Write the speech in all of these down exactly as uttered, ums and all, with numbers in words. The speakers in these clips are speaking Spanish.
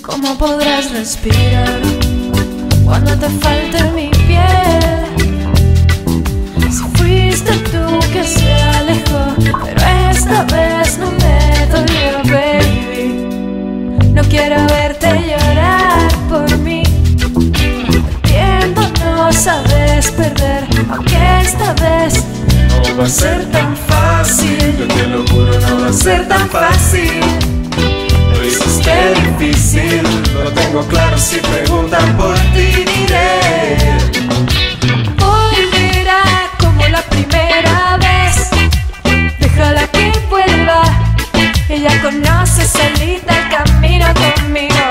¿Cómo podrás respirar cuando te falte mi piel? Si fuiste tú que se alejó, pero esta vez no me dolió, baby. No quiero verte llorar por mí. El tiempo no sabes perder, aunque esta vez no va a ser tan fácil. Yo te lo juro, no va a ser tan fácil. Lo hiciste difícil, lo tengo claro, si preguntan por ti diré: volverá como la primera vez. Déjala que vuelva, ella conoce solita el camino conmigo.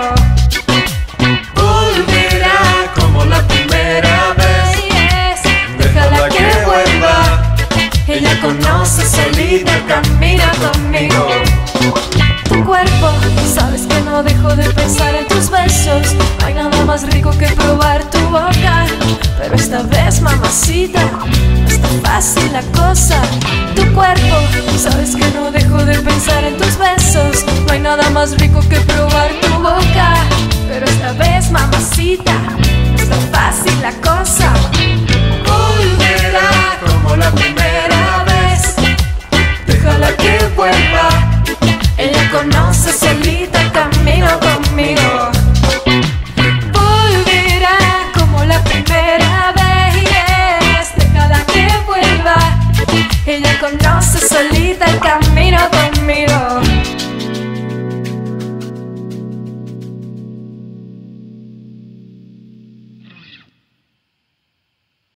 Volverá como la primera vez. Yes. Déjala que vuelva, ella conoce solita el camino conmigo. Tu cuerpo, sabes que no dejo de pensar en tus besos. No hay nada más rico que probar tu boca, pero esta vez, mamacita, no está fácil la cosa. Tu cuerpo, sabes que no dejo de pensar en tus besos. No hay nada más rico que probar tu boca, pero esta vez, mamacita, no está fácil la cosa. Volverá como la primera vez. Déjala que vuelva, ella conoce solita el camino conmigo. Volverá como la primera vez. Déjala que vuelva, ella conoce solita el camino conmigo.